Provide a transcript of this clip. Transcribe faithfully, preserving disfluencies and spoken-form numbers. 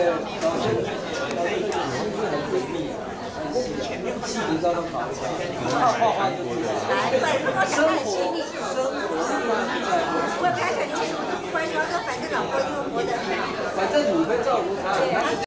细节照都搞一下，画画就是哎，对，不过想太细腻。我开始就是关于说，反正老婆因为活的， 反正你会照顾他。